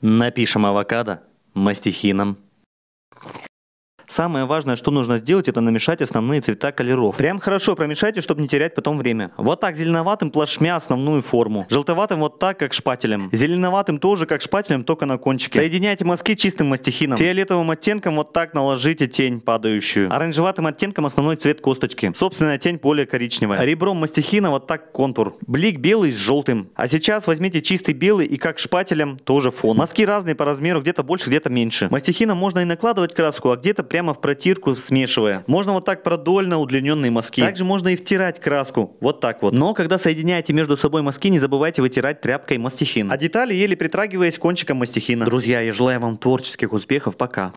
Напишем авокадо мастихином. Самое важное, что нужно сделать, это намешать основные цвета колеров. Прям хорошо промешайте, чтобы не терять потом время. Вот так зеленоватым плашмя основную форму. Желтоватым вот так, как шпателем. Зеленоватым тоже, как шпателем, только на кончике. Соединяйте мазки чистым мастихином. Фиолетовым оттенком вот так наложите тень падающую. Оранжеватым оттенком основной цвет косточки. Собственная тень более коричневая. Ребром мастихина вот так контур. Блик белый с желтым. А сейчас возьмите чистый белый и как шпателем тоже фон. Мазки разные по размеру, где-то больше, где-то меньше. Мастихином можно и накладывать краску, а где-то прямо в протирку смешивая. Можно вот так продольно удлиненные мазки. Также можно и втирать краску. Вот так вот. Но когда соединяете между собой мазки, не забывайте вытирать тряпкой мастихин. А детали еле притрагиваясь кончиком мастихина. Друзья, я желаю вам творческих успехов. Пока.